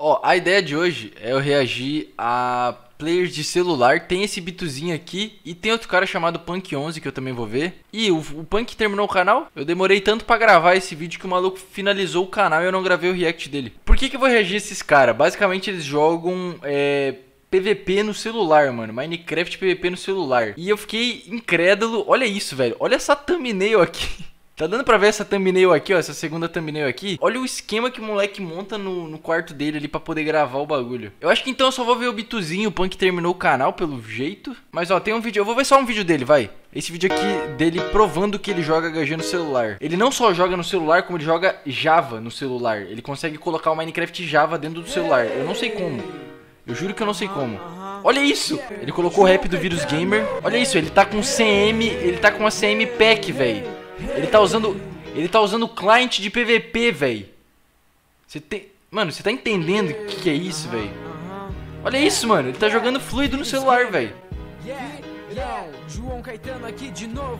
Ó, a ideia de hoje é eu reagir a players de celular. Tem esse bituzinho aqui e tem outro cara chamado Punk11 que eu também vou ver. E o Punk terminou o canal. Eu demorei tanto pra gravar esse vídeo que o maluco finalizou o canal e eu não gravei o react dele. Por que eu vou reagir a esses caras? Basicamente eles jogam PVP no celular, mano. Minecraft PVP no celular. E eu fiquei incrédulo. Olha isso, velho. Olha essa thumbnail aqui. Tá dando pra ver essa thumbnail aqui, ó, essa segunda thumbnail aqui? Olha o esquema que o moleque monta no quarto dele ali pra poder gravar o bagulho. Eu acho que então eu só vou ver o bituzinho, o Punk terminou o canal, pelo jeito. Mas ó, tem um vídeo, eu vou ver só um vídeo dele, vai. Esse vídeo aqui dele provando que ele joga HG no celular. Ele não só joga no celular, como ele joga Java no celular. Ele consegue colocar o Minecraft Java dentro do celular. Eu não sei como. Eu juro que eu não sei como. Olha isso! Ele colocou o rap do Vírus Gamer. Olha isso, ele tá com CM, ele tá com a CM Pack, velho. Ele tá usando client de PVP, velho. Mano, você tá entendendo o que é isso, velho? Olha isso, mano. Ele tá jogando fluido no celular, velho. João Caetano aqui de novo,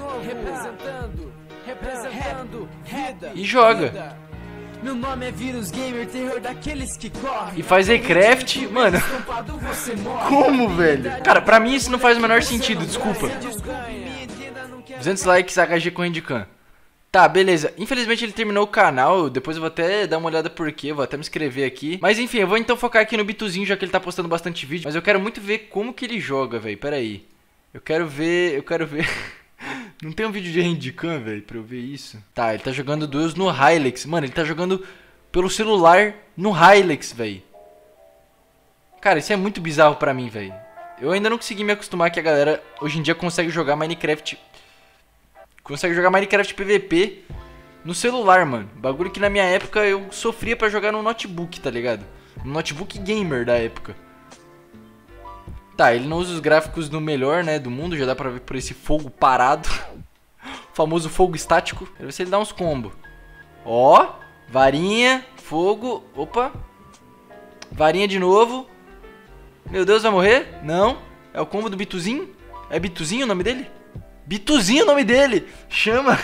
representando vida. E joga. Meu nome é Vírus Gamer, terror daqueles que correm. E faz Recraft, mano. Como, velho? Cara, pra mim isso não faz o menor sentido, desculpa. 200 likes HG com Handicam. Tá, beleza. Infelizmente ele terminou o canal. Depois eu vou até dar uma olhada por quê. Vou até me inscrever aqui. Mas enfim, eu vou então focar aqui no bituzinho, já que ele tá postando bastante vídeo. Mas eu quero muito ver como que ele joga, velho. Pera aí. Eu quero ver... Não tem um vídeo de Handicam, velho, pra eu ver isso? Tá, ele tá jogando duels no Hilux. Mano, ele tá jogando pelo celular no Hilux, velho. Cara, isso é muito bizarro pra mim, velho. Eu ainda não consegui me acostumar que a galera hoje em dia consegue jogar Minecraft... Consegue jogar Minecraft PVP no celular, mano. Bagulho que na minha época eu sofria pra jogar no notebook, tá ligado? No notebook gamer da época. Tá, ele não usa os gráficos no melhor, né, do mundo. Já dá pra ver por esse fogo parado. O famoso fogo estático. Quero ver se ele dá uns combos. Ó, varinha, fogo. Opa. Varinha de novo. Meu Deus, vai morrer? Não. É o combo do Bituzinho? É Bituzinho o nome dele? Bituzinho o nome dele. Chama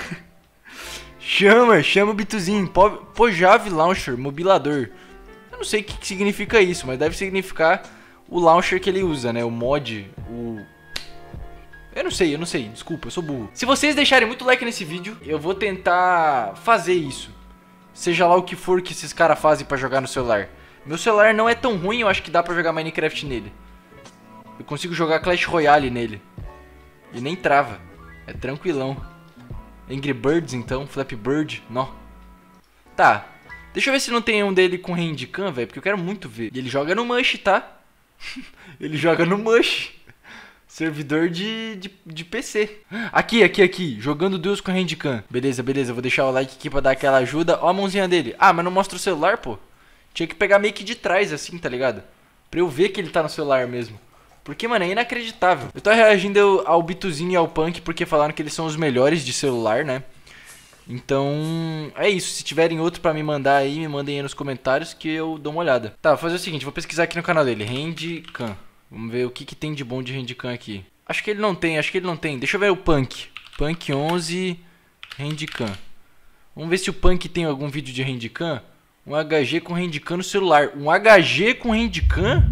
o Bituzinho. Pojave Launcher, mobilador. Eu não sei o que significa isso, mas deve significar o launcher que ele usa, né? O mod, Eu não sei, desculpa, eu sou burro. Se vocês deixarem muito like nesse vídeo, eu vou tentar fazer isso. Seja lá o que for que esses caras fazem pra jogar no celular. Meu celular não é tão ruim, eu acho que dá pra jogar Minecraft nele. Eu consigo jogar Clash Royale nele. E nem trava. É tranquilão. Angry Birds então, Flappy Bird, nó. Tá, deixa eu ver se não tem um dele com Handicam, velho, porque eu quero muito ver. E ele joga no Mush, tá? Ele joga no Mush. Servidor de PC. Aqui, jogando Deus com Handicam. Beleza, eu vou deixar o like aqui pra dar aquela ajuda. Ó a mãozinha dele. Ah, mas não mostra o celular, pô. Tinha que pegar meio que de trás assim, tá ligado? Pra eu ver que ele tá no celular mesmo. Porque, mano, é inacreditável. Eu tô reagindo ao Bituzinho e ao Punk porque falaram que eles são os melhores de celular, né? Então, é isso. Se tiverem outro pra me mandar aí, me mandem aí nos comentários que eu dou uma olhada. Tá, vou fazer o seguinte, vou pesquisar aqui no canal dele. Handicam. Vamos ver o que tem de bom de Handicam aqui. Acho que ele não tem. Deixa eu ver o Punk. Punk11 Handicam. Vamos ver se o Punk tem algum vídeo de Handicam. Um HG com Handicam no celular. Um HG com Handicam?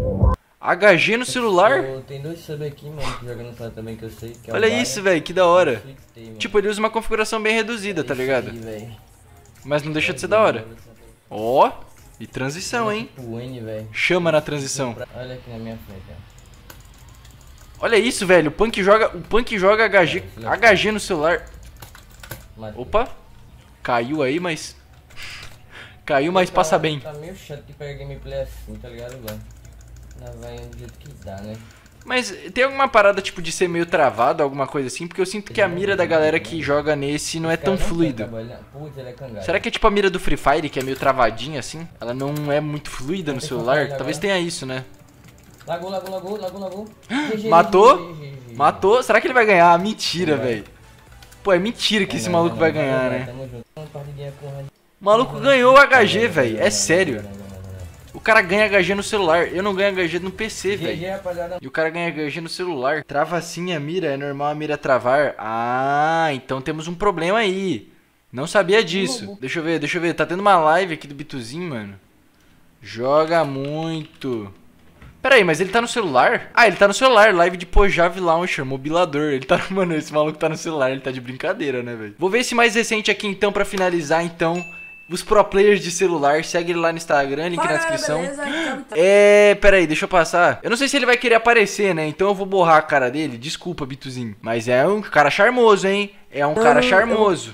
HG no celular? Tem dois subs aqui, mano, que joga no celular também que eu sei. Que é olha isso, velho, que da hora. Tipo, ele usa uma configuração bem reduzida, tá ligado? Mas não deixa de ser da hora. Ó, e transição, hein? Chama na transição. Olha aqui na minha frente, ó. Olha isso, velho, o Punk joga HG no celular. Opa, caiu aí, mas... Caiu, mas passa bem. Tá meio chato que pega gameplay assim, tá ligado, velho? Vai do jeito que dá, né? Mas tem alguma parada tipo de ser meio travado, alguma coisa assim? Porque eu sinto que a mira da galera que joga nesse não é tão fluida. Será que é tipo a mira do Free Fire, que é meio travadinha assim? Ela não é muito fluida no celular? Talvez tenha isso, né? Lagou. Matou. Será que ele vai ganhar? Mentira, velho. Pô, é mentira que esse maluco vai ganhar, né? O maluco ganhou o HG, velho. É sério. O cara ganha HG no celular. Eu não ganho HG no PC, velho. E o cara ganha HG no celular. Trava assim a mira. É normal a mira travar. Ah, então temos um problema aí. Não sabia disso. Deixa eu ver. Tá tendo uma live aqui do Bituzinho, mano. Joga muito. Pera aí, mas ele tá no celular? Ah, ele tá no celular, live de Pojave Launcher, mobilador. Ele tá, mano, esse maluco tá no celular, ele tá de brincadeira, né, velho? Vou ver esse mais recente aqui então pra finalizar, então. Os pro players de celular, segue ele lá no Instagram, link na descrição. Pera aí, deixa eu passar. Eu não sei se ele vai querer aparecer, né? Então eu vou borrar a cara dele. Desculpa, Bituzinho. Mas é um cara charmoso, hein? É um cara charmoso.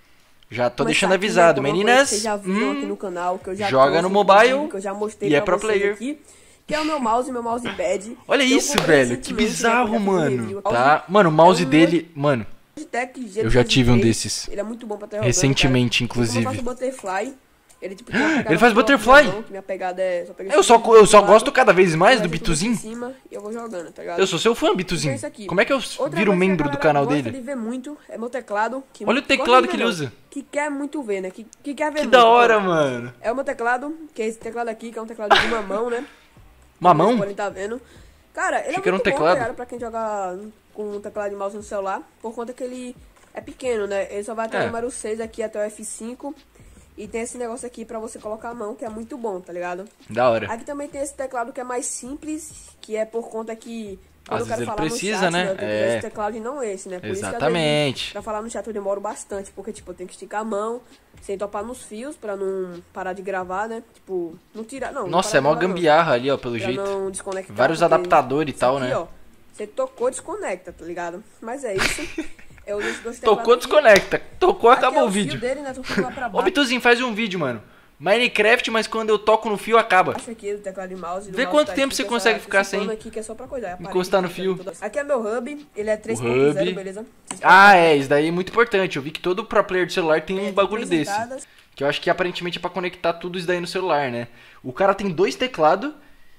Já tô deixando avisado, meninas. Vocês já viram aqui no canal, que eu já joga no mobile que eu já mostrei e é pra pro vocês player. Aqui, que é o meu mousepad. Olha isso, velho. Que bizarro, mano. Tá, mano, o mouse dele, mano. Eu já tive um desses. Ele é muito bom pra ter recentemente, inclusive. Eu faço butterfly. Ele, tipo, ele faz butterfly? Mão, minha pegada é eu só gosto cada vez mais do Bituzinho. Eu vou jogando, tá ligado? Eu sou seu fã, Bituzinho. Como é que eu viro membro do canal dele? De ver muito é meu teclado. Olha o teclado que ele usa. Que quer muito ver, né? Que quer ver que muito. Da hora, mano. É o meu teclado, que é esse teclado aqui, que é um teclado de mamão, né? Mamão? Ele tá vendo. Cara, ele Fica é muito teclado. bom, cara, pra quem joga com um teclado de mouse no celular, por conta que ele é pequeno, né? Ele só vai até o número 6 aqui, até o F5. E tem esse negócio aqui pra você colocar a mão, que é muito bom, tá ligado? Da hora. Aqui também tem esse teclado que é mais simples, que é por conta que... Às vezes ele precisa, né? Eu tenho que esse teclado e não esse, né? Por exatamente. Isso que, pra falar no chat eu demoro bastante, porque, tipo, eu tenho que esticar a mão, sem topar nos fios, pra não parar de gravar, né? Tipo, não tirar, não. Nossa, é mó gambiarra ali, ó, pelo pra jeito. Não desconectar. Vários adaptadores e tal, aqui, né? Ó, você tocou, desconecta, tá ligado? Mas é isso. Eu deixo dois tocou, desconecta. Tocou, acabou o vídeo. Dele, né? Ô, Bituzinho, faz um vídeo, mano. Minecraft, mas quando eu toco no fio, acaba. Aqui, do teclado de mouse, vê quanto tempo você consegue ficar sem aqui, que é só pra coisar, encostar no fio. Aqui é meu hub, ele é 3.0, beleza? Isso daí é muito importante. Eu vi que todo pro player de celular tem um bagulho desse. Que eu acho que aparentemente é pra conectar tudo isso daí no celular, né? O cara tem dois teclados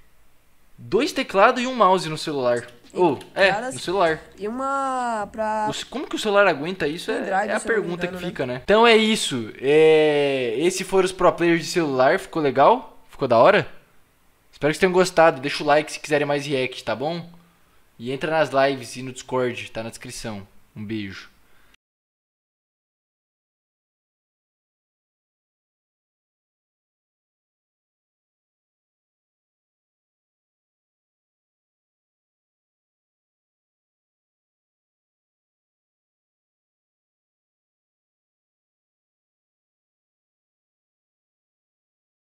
e um mouse no celular. No celular. E uma pra... Como que o celular aguenta isso? É a pergunta que fica, né? Então é isso. Esses foram os pro players de celular. Ficou legal? Ficou da hora? Espero que vocês tenham gostado. Deixa o like se quiserem mais react, tá bom? E entra nas lives e no Discord, tá na descrição. Um beijo.